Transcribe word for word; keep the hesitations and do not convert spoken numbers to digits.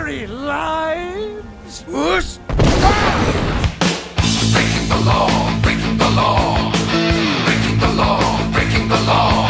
very lives. Whoosh! Breaking the law, breaking the law, breaking the law, breaking the law.